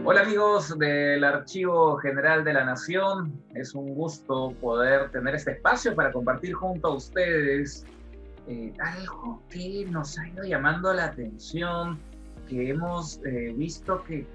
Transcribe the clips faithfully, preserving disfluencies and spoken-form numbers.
Hola amigos del Archivo General de la Nación, es un gusto poder tener este espacio para compartir junto a ustedes eh, algo que nos ha ido llamando la atención, que hemos eh, visto que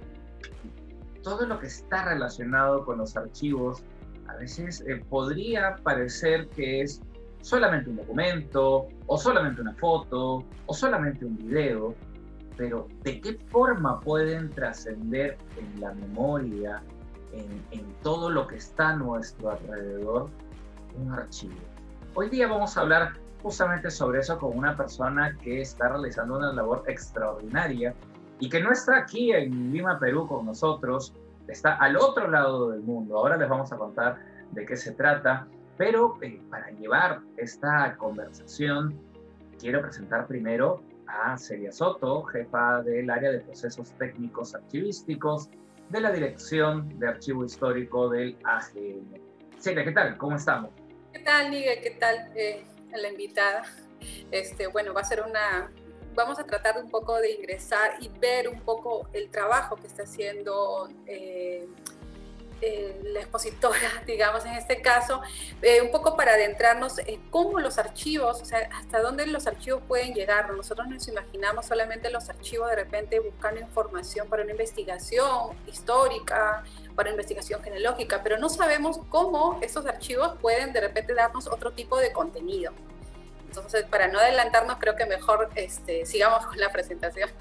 todo lo que está relacionado con los archivos a veces eh, podría parecer que es solamente un documento, o solamente una foto, o solamente un video, pero ¿de qué forma pueden trascender en la memoria, en, en todo lo que está a nuestro alrededor, un archivo? Hoy día vamos a hablar justamente sobre eso con una persona que está realizando una labor extraordinaria y que no está aquí en Lima, Perú, con nosotros, está al otro lado del mundo. Ahora les vamos a contar de qué se trata, pero eh, para llevar esta conversación, quiero presentar primero a Celia Soto, jefa del área de procesos técnicos archivísticos de la Dirección de Archivo Histórico del A G N. Celia, ¿qué tal? ¿Cómo estamos? ¿Qué tal, Miguel? ¿Qué tal eh, a la invitada? Este, bueno, va a ser una... Vamos a tratar un poco de ingresar y ver un poco el trabajo que está haciendo eh, eh, la expositora, digamos, en este caso, eh, un poco para adentrarnos en cómo los archivos, o sea, hasta dónde los archivos pueden llegar. Nosotros nos imaginamos solamente los archivos de repente buscando información para una investigación histórica, para investigación genealógica, pero no sabemos cómo estos archivos pueden de repente darnos otro tipo de contenido. Entonces, para no adelantarnos, creo que mejor este, sigamos con la presentación.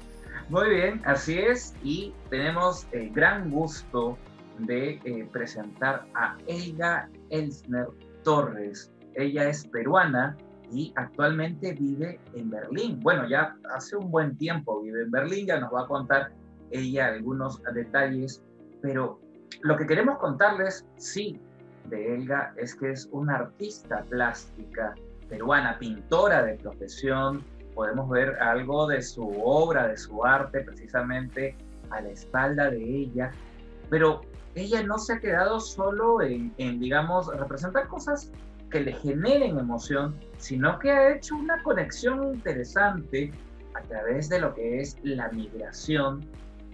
Muy bien, así es, y tenemos el gran gusto de eh, presentar a Elga Elsner Torres. Ella es peruana y actualmente vive en Berlín. Bueno, ya hace un buen tiempo vive en Berlín, ya nos va a contar ella algunos detalles, pero lo que queremos contarles, sí, de Elga es que es una artista plástica peruana, pintora de profesión. Podemos ver algo de su obra, de su arte, precisamente a la espalda de ella, pero ella no se ha quedado solo en, en, digamos, representar cosas que le generen emoción, sino que ha hecho una conexión interesante a través de lo que es la migración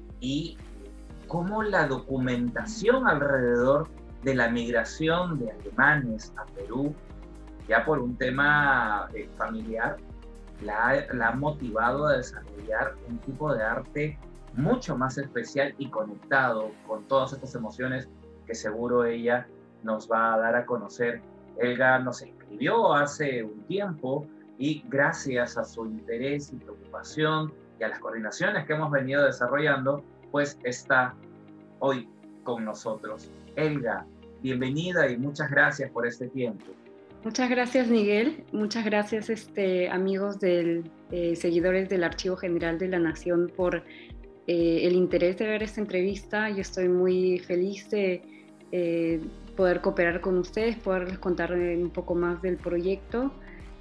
y cómo la documentación alrededor de la migración de alemanes a Perú, ya por un tema eh, familiar, la, la ha motivado a desarrollar un tipo de arte mucho más especial y conectado con todas estas emociones que seguro ella nos va a dar a conocer. Elga nos escribió hace un tiempo y gracias a su interés y preocupación y a las coordinaciones que hemos venido desarrollando, pues está hoy con nosotros. Elga, bienvenida y muchas gracias por este tiempo. Muchas gracias, Miguel. Muchas gracias, este, amigos del, eh, seguidores del Archivo General de la Nación, por eh, el interés de ver esta entrevista. Yo estoy muy feliz de eh, poder cooperar con ustedes, poderles contar un poco más del proyecto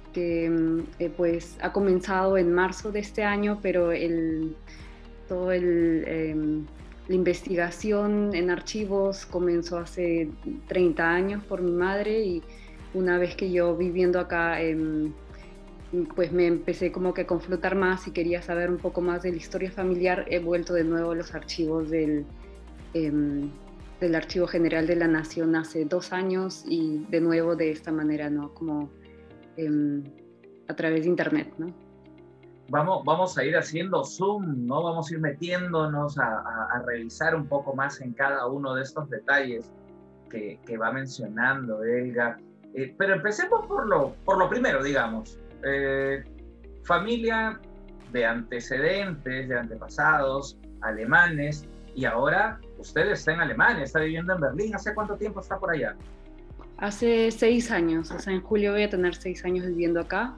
que eh, pues, ha comenzado en marzo de este año, pero el, todo el... Eh, la investigación en archivos comenzó hace treinta años por mi madre, y una vez que yo viviendo acá, eh, pues me empecé como que a confrontar más y quería saber un poco más de la historia familiar, he vuelto de nuevo a los archivos del, eh, del Archivo General de la Nación hace dos años y de nuevo de esta manera, ¿no? Como eh, a través de internet, ¿no? Vamos, vamos a ir haciendo zoom, ¿no? Vamos a ir metiéndonos a, a, a revisar un poco más en cada uno de estos detalles que, que va mencionando Elga. Eh, pero empecemos por lo, por lo primero, digamos. Eh, familia de antecedentes, de antepasados, alemanes, y ahora usted está en Alemania, está viviendo en Berlín. ¿Hace cuánto tiempo está por allá? Hace seis años, o sea, en julio voy a tener seis años viviendo acá.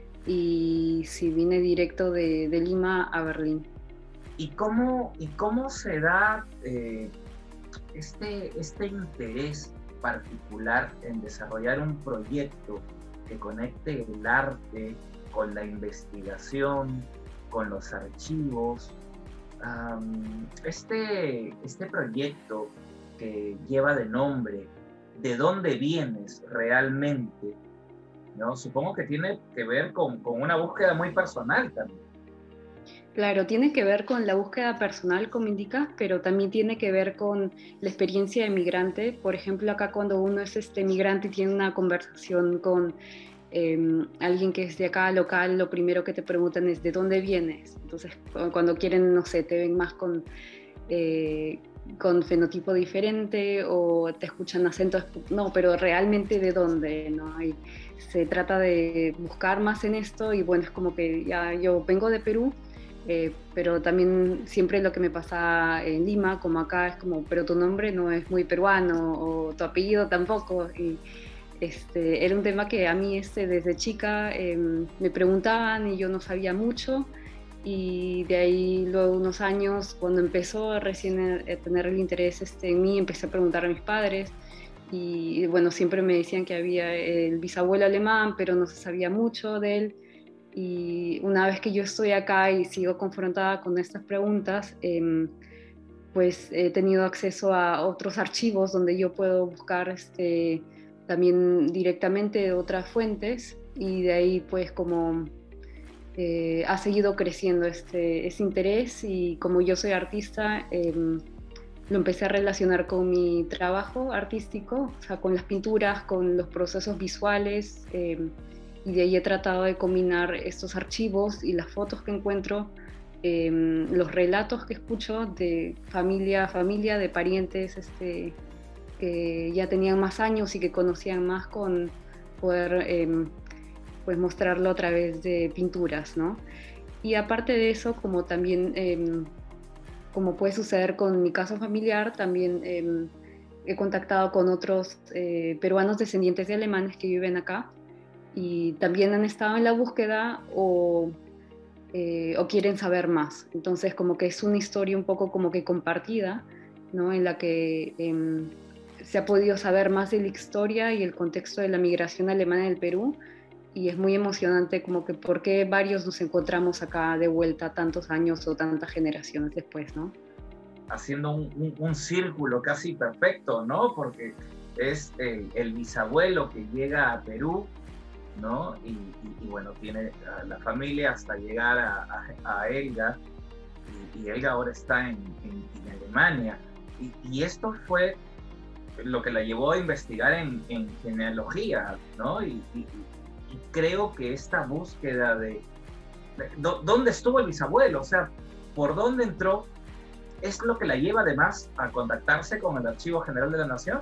Y sí, vine directo de, de Lima a Berlín. ¿Y cómo, y cómo se da eh, este, este interés particular en desarrollar un proyecto que conecte el arte con la investigación, con los archivos? Um, este, este proyecto que lleva de nombre ¿De dónde vienes realmente? ¿No? Supongo que tiene que ver con, con una búsqueda muy personal también. Claro, tiene que ver con la búsqueda personal, como indicas, pero también tiene que ver con la experiencia de migrante. Por ejemplo, acá cuando uno es este migrante y tiene una conversación con eh, alguien que es de acá, local, lo primero que te preguntan es ¿de dónde vienes? Entonces, cuando quieren, no sé, te ven más con, eh, con fenotipo diferente o te escuchan acentos, no, pero realmente ¿de dónde? ¿No? Y se trata de buscar más en esto y bueno, es como que ya yo vengo de Perú. Eh, pero también siempre lo que me pasa en Lima, como acá, es como, pero tu nombre no es muy peruano o tu apellido tampoco. Y este, era un tema que a mí este, desde chica eh, me preguntaban y yo no sabía mucho. Y de ahí luego unos años, cuando empezó recién a, a tener el interés este, en mí, empecé a preguntar a mis padres. Y bueno, siempre me decían que había el bisabuelo alemán, pero no se sabía mucho de él. Y una vez que yo estoy acá y sigo confrontada con estas preguntas, eh, pues he tenido acceso a otros archivos donde yo puedo buscar este, también directamente de otras fuentes y de ahí pues como eh, ha seguido creciendo este, ese interés y como yo soy artista, eh, lo empecé a relacionar con mi trabajo artístico, o sea, con las pinturas, con los procesos visuales. Eh, y de ahí he tratado de combinar estos archivos y las fotos que encuentro, eh, los relatos que escucho de familia a familia, de parientes este, que ya tenían más años y que conocían más, con poder eh, pues mostrarlo a través de pinturas, ¿no? Y aparte de eso, como también, eh, como puede suceder con mi caso familiar, también eh, he contactado con otros eh, peruanos descendientes de alemanes que viven acá, y también han estado en la búsqueda o, eh, o quieren saber más. Entonces como que es una historia un poco como que compartida, ¿no? En la que eh, se ha podido saber más de la historia y el contexto de la migración alemana del Perú, y es muy emocionante como que por qué varios nos encontramos acá de vuelta tantos años o tantas generaciones después, ¿no? Haciendo un, un, un círculo casi perfecto, ¿no? Porque es el, el bisabuelo que llega a Perú, ¿no? Y, y, y bueno, tiene a la familia hasta llegar a, a, a Elga, y, y Elga ahora está en, en, en Alemania. Y, y esto fue lo que la llevó a investigar en, en genealogía, ¿no? Y, y, y creo que esta búsqueda de, de do, dónde estuvo el bisabuelo, o sea, por dónde entró, es lo que la lleva además a contactarse con el Archivo General de la Nación.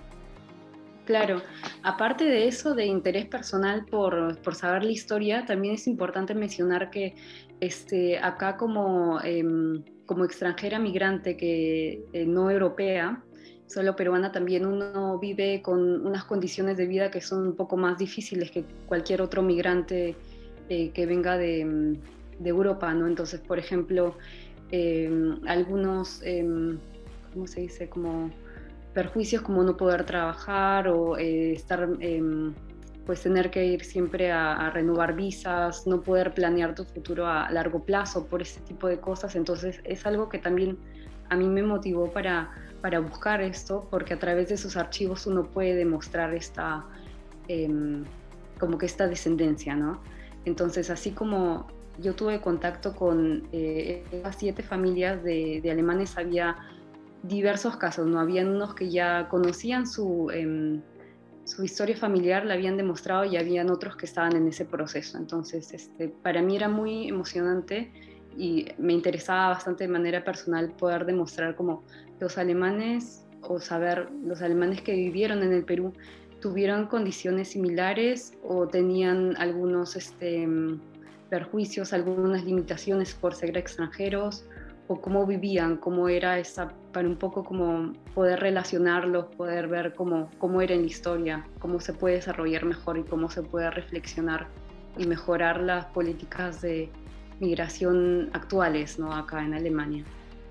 Claro, aparte de eso, de interés personal por, por saber la historia, también es importante mencionar que este, acá como, eh, como extranjera migrante, que eh, no europea, solo peruana, también uno vive con unas condiciones de vida que son un poco más difíciles que cualquier otro migrante eh, que venga de, de Europa, ¿no? Entonces, por ejemplo, eh, algunos, eh, ¿cómo se dice? Como perjuicios como no poder trabajar o eh, estar, eh, pues tener que ir siempre a, a renovar visas, no poder planear tu futuro a largo plazo por ese tipo de cosas. Entonces es algo que también a mí me motivó para, para buscar esto, porque a través de esos archivos uno puede demostrar esta, eh, como que esta descendencia, ¿no? Entonces, así como yo tuve contacto con eh, siete familias de, de alemanes, había diversos casos, ¿no? Habían unos que ya conocían su, eh, su historia familiar, la habían demostrado, y habían otros que estaban en ese proceso. Entonces, este, para mí era muy emocionante y me interesaba bastante de manera personal poder demostrar cómo los alemanes, o saber, los alemanes que vivieron en el Perú, tuvieron condiciones similares o tenían algunos este, perjuicios, algunas limitaciones por ser extranjeros, o cómo vivían, cómo era esa, para un poco como poder relacionarlos, poder ver cómo, cómo era en la historia, cómo se puede desarrollar mejor y cómo se puede reflexionar y mejorar las políticas de migración actuales, ¿no? Acá en Alemania.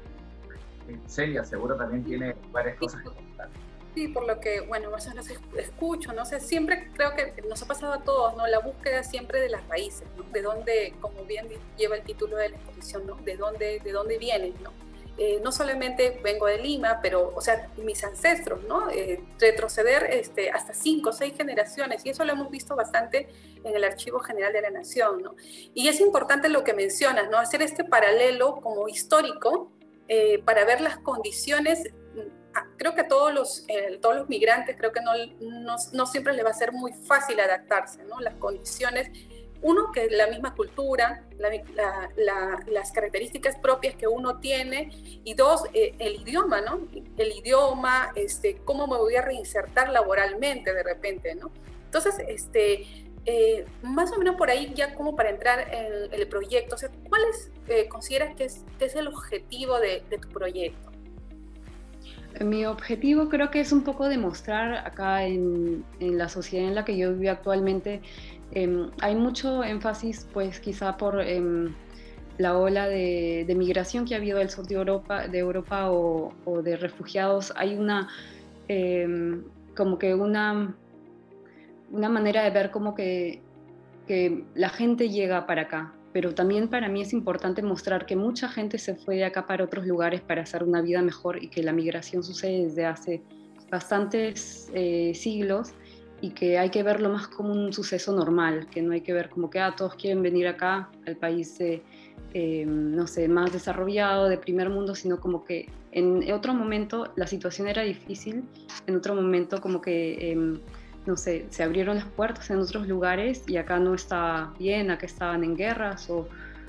Celia, seguro también tiene varias cosas que contar. Sí, por lo que, bueno, más o menos escucho, no sé, siempre creo que nos ha pasado a todos, ¿no? La búsqueda siempre de las raíces, ¿no? De dónde, como bien lleva el título de la exposición, ¿no? De dónde, de dónde vienen, ¿no? eh, no solamente vengo de Lima, pero, o sea, mis ancestros, ¿no? Eh, retroceder este, hasta cinco o seis generaciones, y eso lo hemos visto bastante en el Archivo General de la Nación, ¿no? Y es importante lo que mencionas, ¿no? Hacer este paralelo como histórico eh, para ver las condiciones. Creo que a todos los, eh, todos los migrantes, creo que no, no, no siempre les va a ser muy fácil adaptarse, ¿no? Las condiciones, uno, que la misma cultura, la, la, la, las características propias que uno tiene, y dos, eh, el idioma, ¿no? El idioma, este, cómo me voy a reinsertar laboralmente de repente, ¿no? Entonces, este, eh, más o menos por ahí ya como para entrar en, en el proyecto, o sea, ¿cuál es, eh, consideras que es, que es el objetivo de, de tu proyecto? Mi objetivo creo que es un poco demostrar acá en, en la sociedad en la que yo vivo actualmente, eh, hay mucho énfasis pues quizá por eh, la ola de, de migración que ha habido del sur de Europa, de Europa o, o de refugiados. Hay una eh, como que una, una manera de ver como que, que la gente llega para acá. Pero también para mí es importante mostrar que mucha gente se fue de acá para otros lugares para hacer una vida mejor, y que la migración sucede desde hace bastantes eh, siglos, y que hay que verlo más como un suceso normal, que no hay que ver como que ah, todos quieren venir acá al país eh, eh, no sé, más desarrollado, de primer mundo, sino como que en otro momento la situación era difícil, en otro momento como que eh, no sé, se abrieron las puertas en otros lugares y acá no estaba bien, acá estaban en guerras o,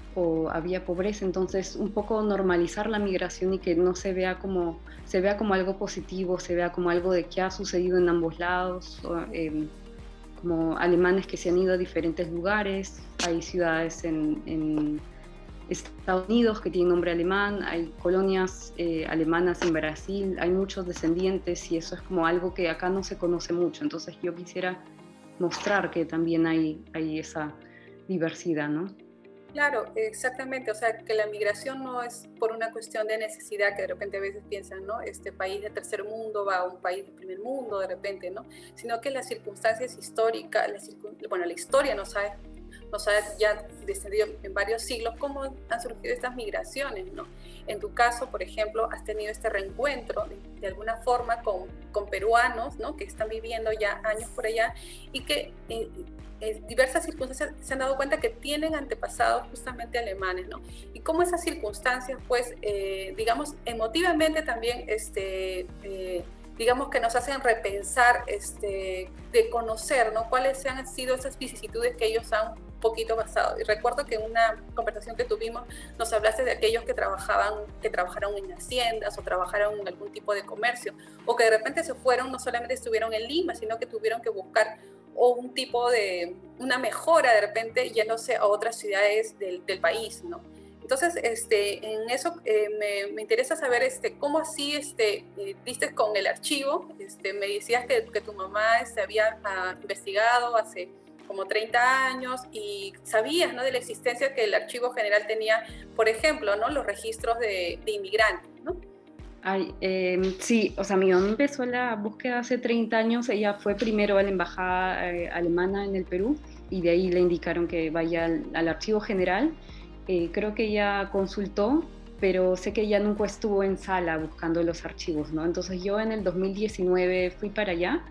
o había pobreza. Entonces un poco normalizar la migración y que no se vea como, se vea como algo positivo, se vea como algo de que ha sucedido en ambos lados, o, eh, como alemanes que se han ido a diferentes lugares. Hay ciudades en, en Estados Unidos que tienen nombre alemán, hay colonias eh, alemanas en Brasil, hay muchos descendientes, y eso es como algo que acá no se conoce mucho. Entonces yo quisiera mostrar que también hay, hay esa diversidad, ¿no? Claro, exactamente. O sea, que la migración no es por una cuestión de necesidad, que de repente a veces piensan, ¿no? Este país de tercer mundo va a un país de primer mundo de repente, ¿no? Sino que las circunstancias históricas, la circun... bueno, la historia nos ha nos ha ya descendido en varios siglos, cómo han surgido estas migraciones, ¿no? En tu caso, por ejemplo, has tenido este reencuentro de, de alguna forma con, con peruanos, ¿no? Que están viviendo ya años por allá y que eh, en diversas circunstancias se han dado cuenta que tienen antepasados justamente alemanes, ¿no? Y cómo esas circunstancias, pues, eh, digamos, emotivamente también, este, eh, digamos que nos hacen repensar, este, de conocer, ¿no? Cuáles han sido esas vicisitudes que ellos han poquito pasado. Y recuerdo que en una conversación que tuvimos nos hablaste de aquellos que trabajaban, que trabajaron en haciendas o trabajaron en algún tipo de comercio, o que de repente se fueron, no solamente estuvieron en Lima, sino que tuvieron que buscar o un tipo de, una mejora de repente yéndose a otras ciudades del, del país, ¿no? Entonces, este, en eso eh, me, me interesa saber este, cómo así este, eh, viste con el archivo. Este, me decías que, que tu mamá este, había ah, investigado hace como treinta años y sabías, ¿no? De la existencia que el Archivo General tenía, por ejemplo, ¿no? Los registros de, de inmigrantes, ¿no? Ay, eh, sí, o sea, mi mamá empezó la búsqueda hace treinta años. Ella fue primero a la embajada eh, alemana en el Perú, y de ahí le indicaron que vaya al, al Archivo General. Eh, creo que ella consultó, pero sé que ella nunca estuvo en sala buscando los archivos, ¿no? Entonces yo en el dos mil diecinueve fui para allá,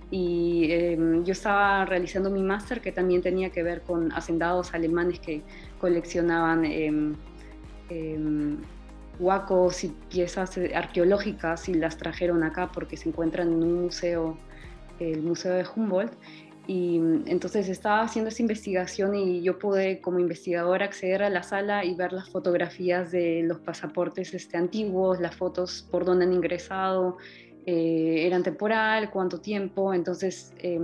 y eh, yo estaba realizando mi máster, que también tenía que ver con hacendados alemanes que coleccionaban eh, eh, huacos y piezas arqueológicas, y las trajeron acá porque se encuentran en un museo, el Museo de Humboldt. Y entonces estaba haciendo esa investigación, y yo pude como investigadora acceder a la sala y ver las fotografías de los pasaportes este, antiguos, las fotos por dónde han ingresado, eh, eran temporal, cuánto tiempo. Entonces eh,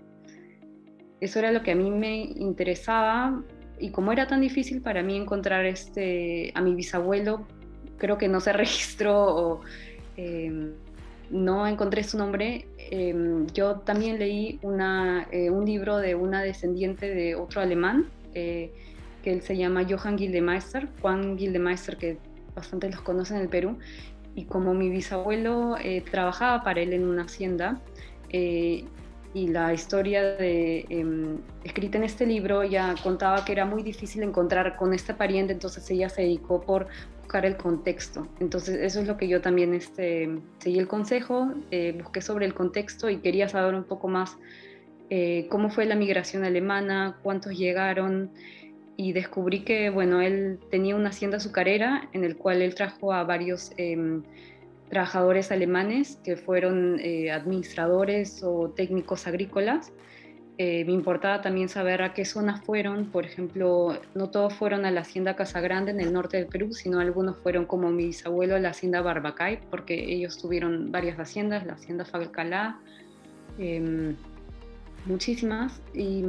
eso era lo que a mí me interesaba, y como era tan difícil para mí encontrar este, a mi bisabuelo, creo que no se registró o eh, no encontré su nombre. Eh, yo también leí una, eh, un libro de una descendiente de otro alemán, eh, que él se llama Johann Gildemeister, Juan Gildemeister, que bastante los conocen en el Perú, y como mi bisabuelo eh, trabajaba para él en una hacienda, eh, y la historia de, eh, escrita en este libro ya contaba que era muy difícil encontrar con esta pariente, entonces ella se dedicó por buscar el contexto. Entonces eso es lo que yo también este, seguí el consejo, eh, busqué sobre el contexto y quería saber un poco más eh, cómo fue la migración alemana, cuántos llegaron, y descubrí que, bueno, él tenía una hacienda azucarera en el cual él trajo a varios eh, trabajadores alemanes que fueron eh, administradores o técnicos agrícolas. Eh, me importaba también saber a qué zonas fueron. Por ejemplo, no todos fueron a la hacienda Casagrande en el norte del Perú, sino algunos fueron, como mi bisabuelo, a la hacienda Barbacay, porque ellos tuvieron varias haciendas, la hacienda Falcalá, eh, muchísimas. Y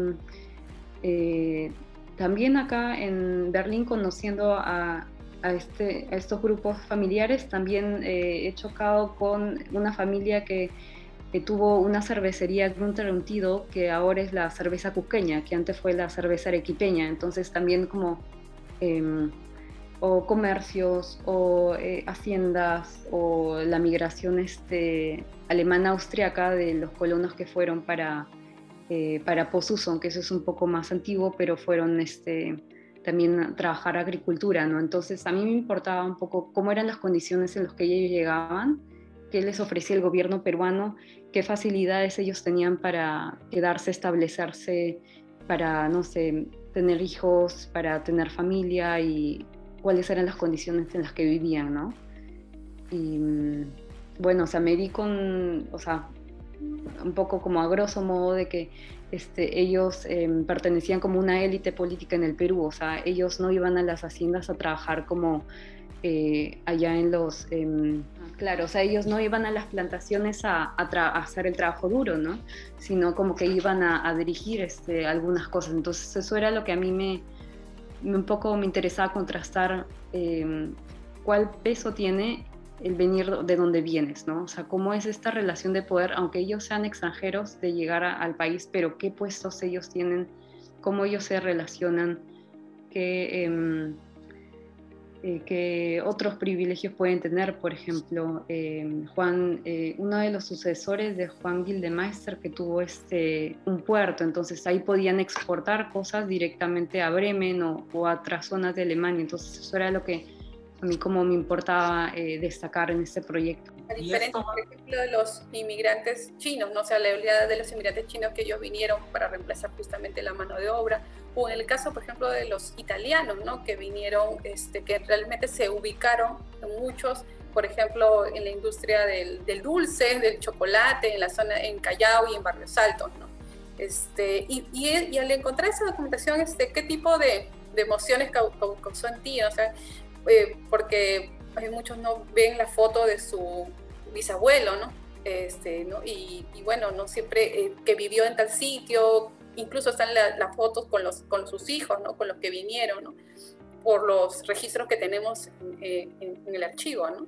eh, también acá en Berlín, conociendo a, a, este, a estos grupos familiares, también eh, he chocado con una familia que, que tuvo una cervecería Grunter und Tidel, que ahora es la cerveza cusqueña, que antes fue la cerveza arequipeña. Entonces también como eh, o comercios o eh, haciendas o la migración este, alemana-austriaca de los colonos que fueron para... Eh, para Posuson, que eso es un poco más antiguo, pero fueron este, también a trabajar agricultura, ¿no? Entonces a mí me importaba un poco cómo eran las condiciones en las que ellos llegaban, qué les ofrecía el gobierno peruano, qué facilidades ellos tenían para quedarse, establecerse, para, no sé, tener hijos, para tener familia, y cuáles eran las condiciones en las que vivían, ¿no? Y bueno, o sea, me di con, o sea, un poco como a grosso modo de que este, ellos eh, pertenecían como una élite política en el Perú. O sea, ellos no iban a las haciendas a trabajar como eh, allá en los... Eh, claro, o sea, ellos no iban a las plantaciones a, a, a hacer el trabajo duro, ¿no? Sino como que iban a, a dirigir este, algunas cosas. Entonces eso era lo que a mí me, me un poco me interesaba contrastar, eh, cuál peso tiene el venir de donde vienes, ¿no? O sea, cómo es esta relación de poder, aunque ellos sean extranjeros, de llegar a, al país, pero qué puestos ellos tienen, cómo ellos se relacionan, qué, eh, eh, qué otros privilegios pueden tener. Por ejemplo, eh, Juan, eh, uno de los sucesores de Juan Gildemeister, que tuvo este, un puerto, entonces ahí podían exportar cosas directamente a Bremen o, o a otras zonas de Alemania. Entonces eso era lo que a mí como me importaba eh, destacar en este proyecto. A diferencia, por ejemplo, de los inmigrantes chinos, ¿no? O sea, la realidad de los inmigrantes chinos que ellos vinieron para reemplazar justamente la mano de obra, o en el caso, por ejemplo, de los italianos, ¿no? Que vinieron, este, que realmente se ubicaron muchos, por ejemplo, en la industria del, del dulce, del chocolate, en la zona, en Callao y en Barrios Altos, ¿no? Este, y, y, y al encontrar esa documentación, este, ¿qué tipo de, de emociones causó en ti? O sea, Eh, porque hay muchos no ven la foto de su bisabuelo, ¿no? Este, ¿no? Y, y bueno, no siempre eh, que vivió en tal sitio, incluso están las la fotos con, los, con sus hijos, ¿no? Con los que vinieron, ¿no? Por los registros que tenemos eh, en, en el archivo, ¿no?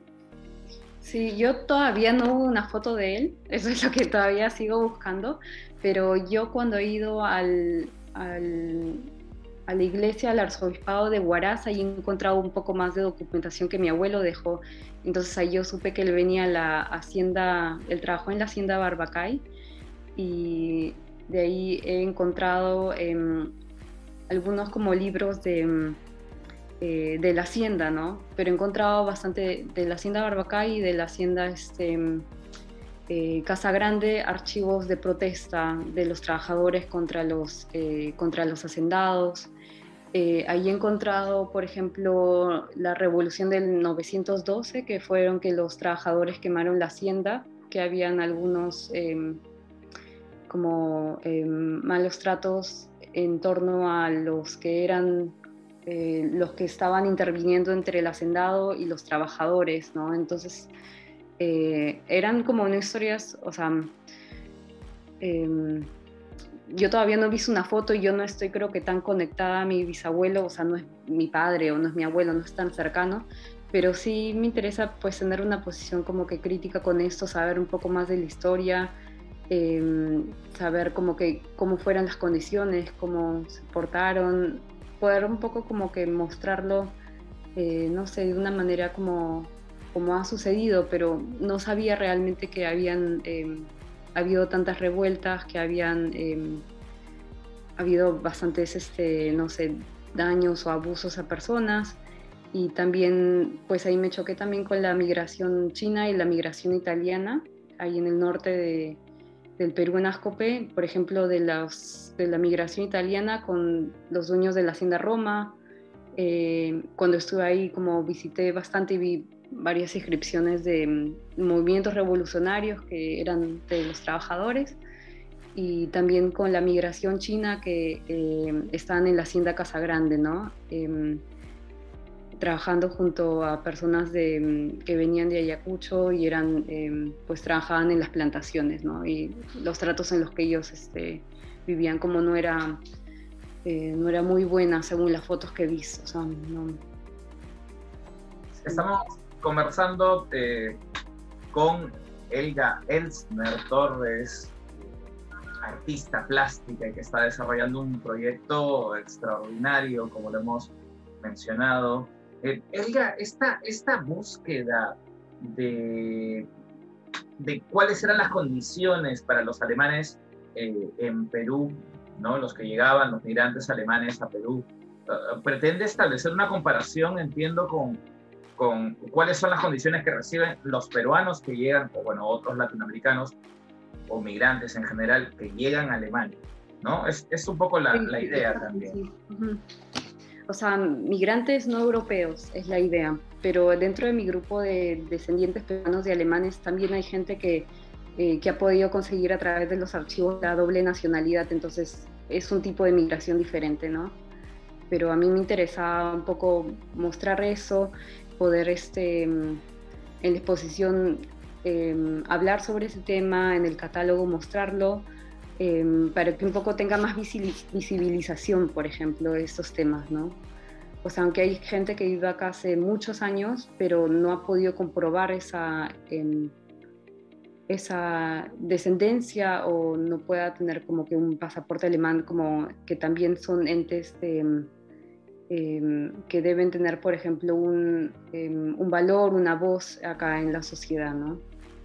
Sí, yo todavía no hubo una foto de él, eso es lo que todavía sigo buscando, pero yo cuando he ido al... al a la iglesia, al arzobispado de Huaraz, ahí he encontrado un poco más de documentación que mi abuelo dejó. Entonces ahí yo supe que él venía a la hacienda, él trabajó en la hacienda Barbacay, y de ahí he encontrado eh, algunos como libros de, eh, de la hacienda, ¿no? Pero he encontrado bastante de la hacienda Barbacay y de la hacienda este, eh, Casagrande, archivos de protesta de los trabajadores contra los, eh, contra los hacendados. Eh, ahí he encontrado, por ejemplo, la revolución del novecientos doce, que fueron que los trabajadores quemaron la hacienda, que habían algunos eh, como eh, malos tratos en torno a los que eran eh, los que estaban interviniendo entre el hacendado y los trabajadores, ¿no? Entonces eh, eran como unas historias, o sea, eh, yo todavía no he visto una foto y yo no estoy, creo que, tan conectada a mi bisabuelo, o sea, no es mi padre o no es mi abuelo, no es tan cercano, pero sí me interesa pues tener una posición como que crítica con esto, saber un poco más de la historia, eh, saber como que cómo fueron las condiciones, cómo se portaron, poder un poco como que mostrarlo, eh, no sé, de una manera como, como ha sucedido, pero no sabía realmente que habían... Eh, habido tantas revueltas, que habían eh, habido bastantes, este, no sé, daños o abusos a personas. Y también, pues ahí me choqué también con la migración china y la migración italiana, ahí en el norte de, del Perú, en Ascope, por ejemplo, de, las, de la migración italiana con los dueños de la Hacienda Roma. Eh, cuando estuve ahí, como visité bastante y vi varias inscripciones de mm, movimientos revolucionarios que eran de los trabajadores, y también con la migración china que eh, están en la Hacienda Casa Grande, ¿no? Eh, trabajando junto a personas de, que venían de Ayacucho y eran, eh, pues trabajaban en las plantaciones, ¿no? Y los tratos en los que ellos este, vivían, como no era, eh, no era muy buena según las fotos que he visto. O sea, no. Estamos conversando eh, con Helga Elsner Torres, artista plástica que está desarrollando un proyecto extraordinario, como lo hemos mencionado. Eh, Helga, esta, esta búsqueda de, de cuáles eran las condiciones para los alemanes eh, en Perú, ¿no? Los que llegaban, los migrantes alemanes a Perú, uh, pretende establecer una comparación, entiendo, con, con cuáles son las condiciones que reciben los peruanos que llegan, o bueno, otros latinoamericanos, o migrantes en general, que llegan a Alemania, ¿no? Es, es un poco la, sí, la idea sí, también. Sí. Uh-huh. O sea, migrantes no europeos es la idea, pero dentro de mi grupo de descendientes peruanos de alemanes también hay gente que, eh, que ha podido conseguir a través de los archivos la doble nacionalidad, entonces es un tipo de migración diferente, ¿no? Pero a mí me interesa un poco mostrar eso, poder este, en la exposición eh, hablar sobre ese tema, en el catálogo mostrarlo, Eh, para que un poco tenga más visibilización, por ejemplo, de estos temas, ¿no? O sea, aunque hay gente que vive acá hace muchos años, pero no ha podido comprobar esa, eh, esa descendencia o no pueda tener como que un pasaporte alemán, como que también son entes de, eh, que deben tener, por ejemplo, un, eh, un valor, una voz acá en la sociedad, ¿no?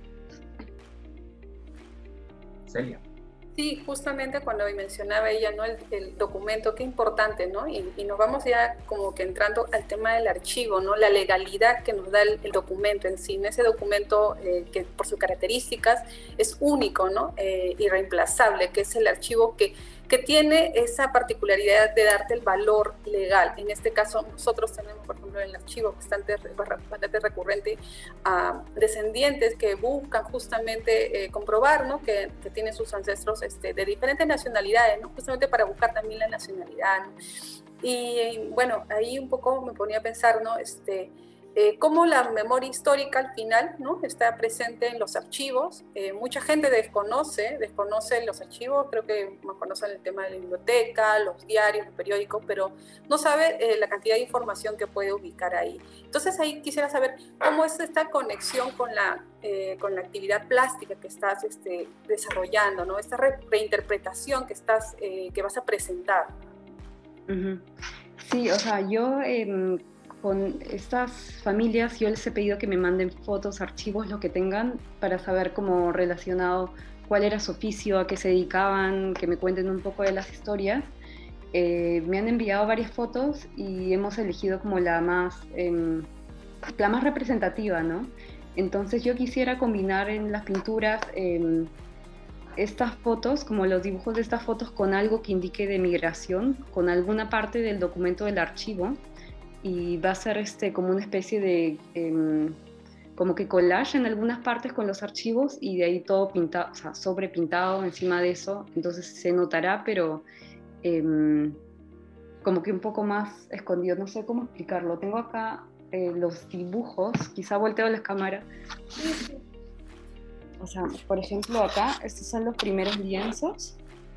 Celia. Sí, justamente cuando mencionaba ella, ¿no? el, el documento, qué importante, ¿no? Y, y nos vamos ya como que entrando al tema del archivo, ¿no? La legalidad que nos da el, el documento en sí, ¿no? Ese documento eh, que por sus características es único, ¿no? Eh, irreemplazable, que es el archivo que, que tiene esa particularidad de darte el valor legal. En este caso, nosotros tenemos, por ejemplo, en el archivo bastante, bastante recurrente a descendientes que buscan justamente eh, comprobar, ¿no? que, que tienen sus ancestros este, de diferentes nacionalidades, ¿no? Justamente para buscar también la nacionalidad, ¿no? Y bueno, ahí un poco me ponía a pensar, ¿no? Este, eh, cómo la memoria histórica al final, ¿no? Está presente en los archivos. Eh, mucha gente desconoce, desconoce los archivos, creo que más conocen el tema de la biblioteca, los diarios, los periódicos, pero no sabe eh, la cantidad de información que puede ubicar ahí. Entonces ahí quisiera saber cómo es esta conexión con la, eh, con la actividad plástica que estás este, desarrollando, ¿no? Esta re reinterpretación que, estás, eh, que vas a presentar. Uh-huh. Sí, o sea, yo... Eh, con estas familias yo les he pedido que me manden fotos, archivos, lo que tengan, para saber cómo relacionado cuál era su oficio, a qué se dedicaban, que me cuenten un poco de las historias. Eh, me han enviado varias fotos y hemos elegido como la más, eh, la más representativa, ¿no? Entonces yo quisiera combinar en las pinturas eh, estas fotos, como los dibujos de estas fotos, con algo que indique de migración, con alguna parte del documento del archivo, y va a ser este, como una especie de eh, como que collage en algunas partes con los archivos y de ahí todo pintado, o sea, sobrepintado encima de eso, entonces se notará, pero eh, como que un poco más escondido, no sé cómo explicarlo. Tengo acá eh, los dibujos, quizá volteo la cámara. O sea, por ejemplo acá, estos son los primeros lienzos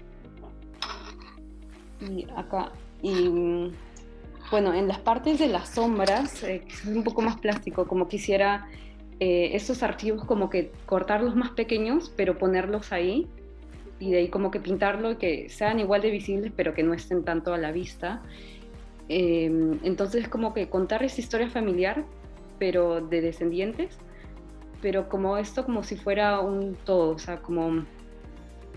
y acá, y bueno, en las partes de las sombras, eh, es un poco más plástico, como quisiera eh, estos archivos como que cortarlos más pequeños, pero ponerlos ahí, y de ahí como que pintarlo y que sean igual de visibles, pero que no estén tanto a la vista. Eh, entonces como que contar esa historia familiar, pero de descendientes, pero como esto como si fuera un todo, o sea, como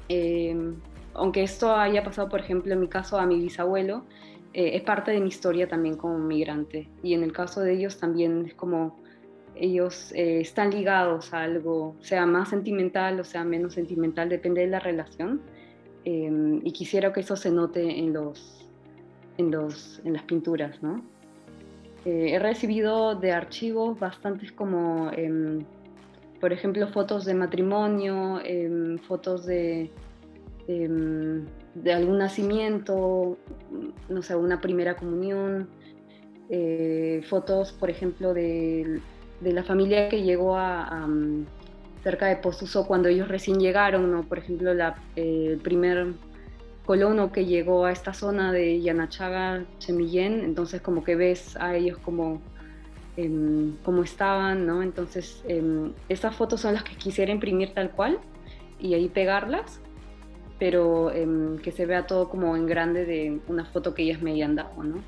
Eh, aunque esto haya pasado, por ejemplo, en mi caso a mi bisabuelo, eh, es parte de mi historia también como migrante. Y en el caso de ellos también es como ellos eh, están ligados a algo, sea más sentimental o sea menos sentimental, depende de la relación. Eh, y quisiera que eso se note en, los, en, los, en las pinturas, ¿no? Eh, he recibido de archivos bastantes como, eh, por ejemplo, fotos de matrimonio, eh, fotos de, eh, de algún nacimiento, no sé, una primera comunión, eh, fotos, por ejemplo, de, de la familia que llegó a, a cerca de Posuso cuando ellos recién llegaron, ¿no? Por ejemplo, la, eh, el primer colono que llegó a esta zona de Yanachaga, Chemillén, entonces como que ves a ellos como, eh, como estaban, ¿no? Entonces eh, esas fotos son las que quisiera imprimir tal cual y ahí pegarlas, pero eh, que se vea todo como en grande de una foto que ellas me hayan dado, ¿no?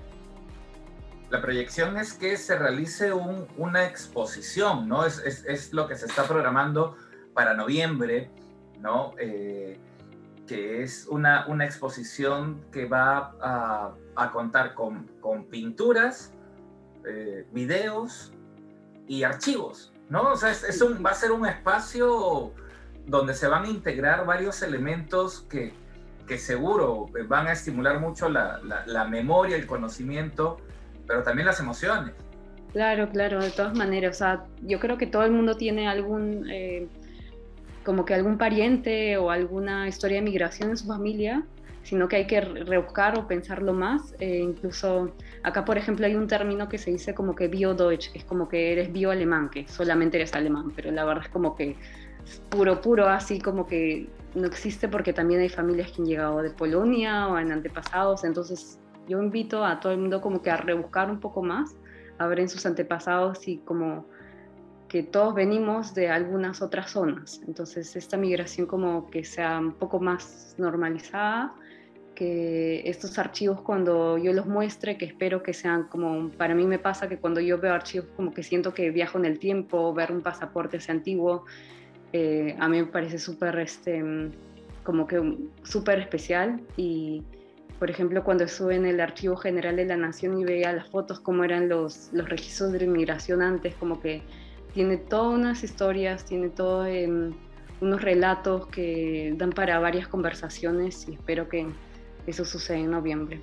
La proyección es que se realice un, una exposición, ¿no? Es, es, es lo que se está programando para noviembre, ¿no? Eh, que es una, una exposición que va a, a contar con, con pinturas, eh, videos y archivos, ¿no? O sea, es, es un, va a ser un espacio donde se van a integrar varios elementos que, que seguro van a estimular mucho la, la, la memoria, el conocimiento, pero también las emociones. Claro, claro, de todas maneras. O sea, yo creo que todo el mundo tiene algún, eh, como que algún pariente o alguna historia de migración en su familia, sino que hay que rebuscar o pensarlo más. Eh, incluso acá, por ejemplo, hay un término que se dice como que bio-deutsch, que es como que eres bio-alemán, que solamente eres alemán, pero la verdad es como que puro, puro, así como que no existe porque también hay familias que han llegado de Polonia o en antepasados, entonces yo invito a todo el mundo como que a rebuscar un poco más, a ver en sus antepasados y como que todos venimos de algunas otras zonas. Entonces esta migración como que sea un poco más normalizada, que estos archivos cuando yo los muestre, que espero que sean como, para mí me pasa que cuando yo veo archivos como que siento que viajo en el tiempo, ver un pasaporte ese antiguo, eh, a mí me parece súper, este, como que súper especial. Y por ejemplo, cuando estuve en el Archivo General de la Nación y veía las fotos, cómo eran los, los registros de inmigración antes, como que tiene todas unas historias, tiene todos eh, unos relatos que dan para varias conversaciones y espero que eso suceda en noviembre.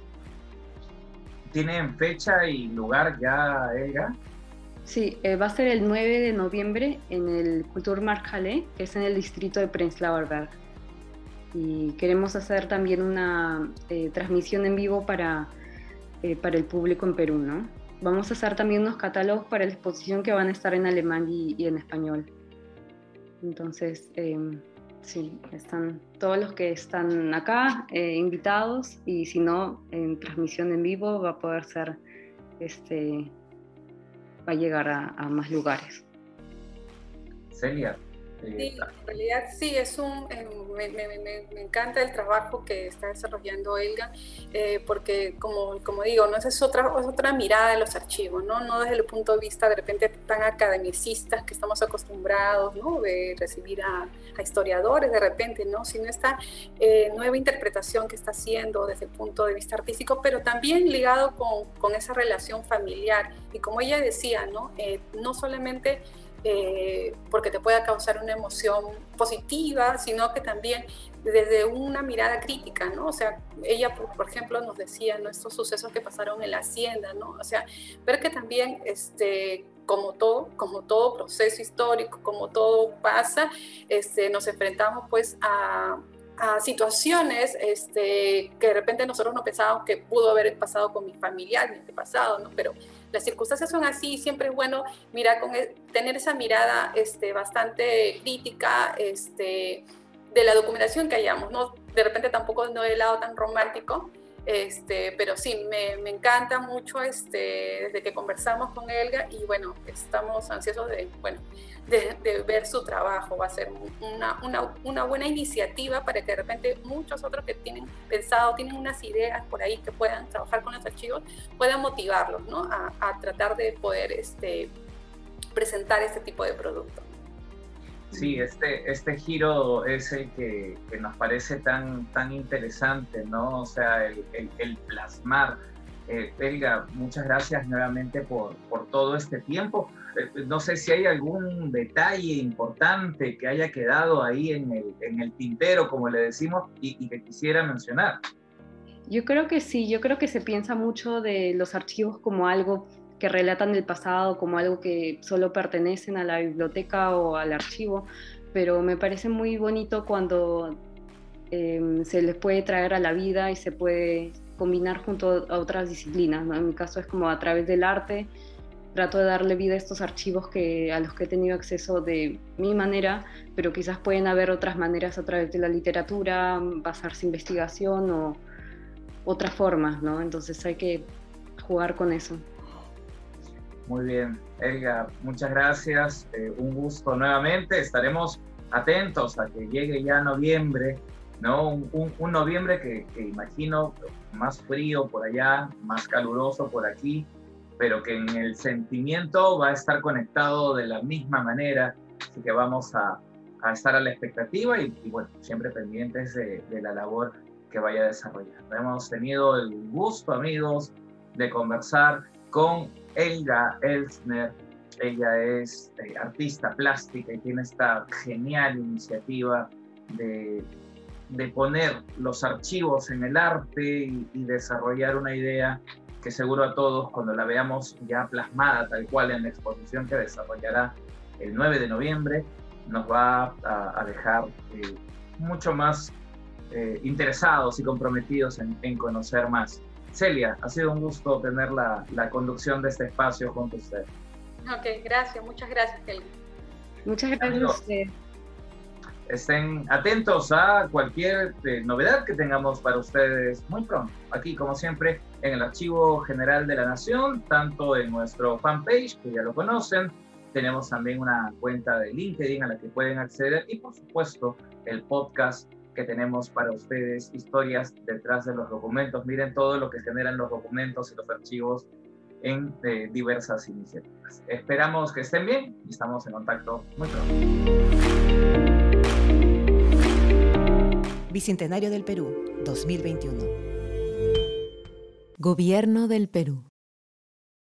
¿Tienen fecha y lugar ya, Elga? Sí, eh, va a ser el nueve de noviembre en el Kulturmarkt-Halle, que es en el distrito de Prenzlauer Berg. Y queremos hacer también una eh, transmisión en vivo para, eh, para el público en Perú, ¿no? Vamos a hacer también unos catálogos para la exposición que van a estar en alemán y, y en español. Entonces, eh, sí, están todos los que están acá eh, invitados, y si no, en transmisión en vivo va a poder ser, este, va a llegar a, a más lugares. Celia. Sí, en realidad sí, es un, eh, me, me, me, me encanta el trabajo que está desarrollando Elga, eh, porque como, como digo, ¿no? Esa es otra, es otra mirada de los archivos, ¿no? No desde el punto de vista de repente tan academicistas que estamos acostumbrados, ¿no? De recibir a, a historiadores de repente, ¿no? Sino esta eh, nueva interpretación que está haciendo desde el punto de vista artístico, pero también ligado con, con esa relación familiar. Y como ella decía, ¿no? Eh, no solamente Eh, porque te pueda causar una emoción positiva, sino que también desde una mirada crítica, ¿no? O sea, ella, por, por ejemplo, nos decía, ¿no? Estos sucesos que pasaron en la hacienda, ¿no? O sea, ver que también, este, como todo, como todo proceso histórico, como todo pasa, este, nos enfrentamos pues a, a situaciones este, que de repente nosotros no pensábamos que pudo haber pasado con mi familiar en el pasado, ¿no? Pero las circunstancias son así y siempre es bueno mirar con el, tener esa mirada este, bastante crítica este, de la documentación que hayamos, ¿no? De repente tampoco no del lado tan romántico, este, pero sí, me, me encanta mucho este, desde que conversamos con Elga y bueno, estamos ansiosos de, bueno, de, de ver su trabajo. Va a ser una, una, una buena iniciativa para que de repente muchos otros que tienen pensado, tienen unas ideas por ahí que puedan trabajar con los archivos, puedan motivarlos, ¿no? a, a tratar de poder este, presentar este tipo de producto. Sí, este, este giro es el que, que nos parece tan, tan interesante, ¿no? O sea, el, el, el plasmar. Eh, Helga, muchas gracias nuevamente por, por todo este tiempo. Eh, no sé si hay algún detalle importante que haya quedado ahí en el, en el tintero, como le decimos, y, y que quisiera mencionar. Yo creo que sí, yo creo que se piensa mucho de los archivos como algo que relatan el pasado, como algo que solo pertenecen a la biblioteca o al archivo, pero me parece muy bonito cuando eh, se les puede traer a la vida y se puede combinar junto a otras disciplinas, ¿no? En mi caso es como a través del arte, trato de darle vida a estos archivos que, a los que he tenido acceso de mi manera, pero quizás pueden haber otras maneras a través de la literatura, basarse en investigación o otras formas, ¿no? Entonces hay que jugar con eso. Muy bien, Helga, muchas gracias, eh, un gusto nuevamente, estaremos atentos a que llegue ya noviembre, ¿no? Un, un, un noviembre que, que imagino más frío por allá, más caluroso por aquí, pero que en el sentimiento va a estar conectado de la misma manera, así que vamos a, a estar a la expectativa y, y bueno, siempre pendientes de, de la labor que vaya desarrollando. Hemos tenido el gusto, amigos, de conversar con Helga Elsner. Ella es eh, artista plástica y tiene esta genial iniciativa de, de poner los archivos en el arte y, y desarrollar una idea que seguro a todos, cuando la veamos ya plasmada tal cual en la exposición que desarrollará el nueve de noviembre, nos va a, a dejar eh, mucho más eh, interesados y comprometidos en, en conocer más. Celia, ha sido un gusto tener la, la conducción de este espacio junto a usted. Ok, gracias, muchas gracias, Helga. Muchas gracias Amigos, a usted. Estén atentos a cualquier eh, novedad que tengamos para ustedes muy pronto. Aquí, como siempre, en el Archivo General de la Nación, tanto en nuestro fanpage, que ya lo conocen, tenemos también una cuenta de LinkedIn a la que pueden acceder y, por supuesto, el podcast que tenemos para ustedes, historias detrás de los documentos. Miren todo lo que generan los documentos y los archivos en eh, diversas iniciativas. Esperamos que estén bien y estamos en contacto muy pronto. Bicentenario del Perú, dos mil veintiuno. Gobierno del Perú.